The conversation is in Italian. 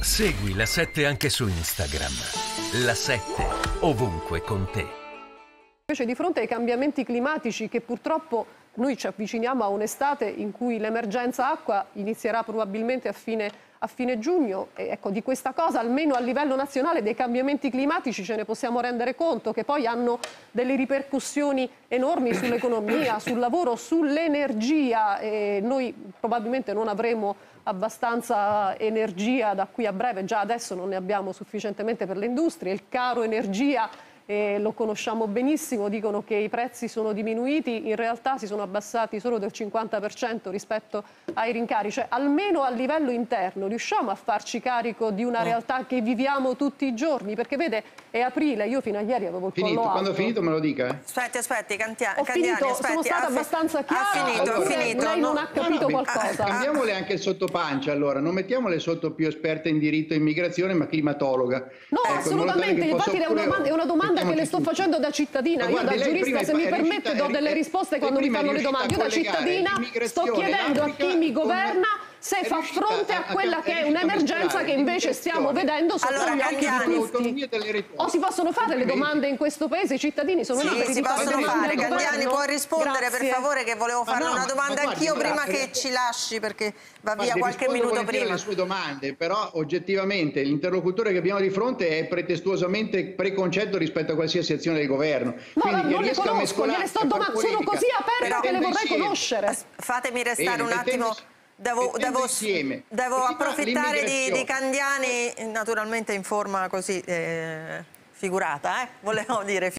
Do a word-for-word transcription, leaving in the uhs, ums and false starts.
Segui La sette anche su Instagram. La sette, ovunque con te. Invece di fronte ai cambiamenti climatici che purtroppo noi ci avviciniamo a un'estate in cui l'emergenza acqua inizierà probabilmente a fine, a fine giugno e ecco, di questa cosa almeno a livello nazionale dei cambiamenti climatici ce ne possiamo rendere conto che poi hanno delle ripercussioni enormi sull'economia, sul lavoro, sull'energia e noi probabilmente non avremo abbastanza energia da qui a breve, già adesso non ne abbiamo sufficientemente per le industrie, il caro energia eh, lo conosciamo benissimo, dicono che i prezzi sono diminuiti, in realtà si sono abbassati solo del cinquanta per cento rispetto ai rincari, cioè almeno a livello interno riusciamo a farci carico di una realtà che viviamo tutti i giorni, perché vede è aprile, io fino a ieri avevo il finito, collo alto. Quando ho finito me lo dica. Eh? Aspetti, aspetti, Cantiani, ho finito, Candiani, aspetti, sono stata ha abbastanza chiara, ha finito, allora, ha finito. lei non no, ha capito no, no, qualcosa. Cambiamole anche il sottopancia allora, non mettiamole sotto più esperte in diritto e immigrazione ma climatologa. No, ecco, assolutamente, infatti è una domanda, è una domanda che le sto facendo da cittadina, io da giurista se mi permette do delle risposte quando mi fanno le domande, io da cittadina sto chiedendo a chi mi governa se fa fronte a quella che è un'emergenza che invece stiamo vedendo sotto allora, gli occhi di tutti. O si possono fare le domande in questo paese, i cittadini sono sì, lì per si possono fare. Candiani può rispondere Grazie. per favore che volevo farle no, una domanda anch'io prima che ci lasci perché va via qualche minuto prima. Le sue domande, però oggettivamente l'interlocutore che abbiamo di fronte è pretestuosamente preconcetto rispetto a qualsiasi azione del governo. No, Quindi non le conosco, gliele sto domandando, sono così aperta che le vorrei conoscere. Fatemi restare un attimo. Devo, devo, devo approfittare di, di Candiani, naturalmente in forma così eh, figurata, eh? volevo dire.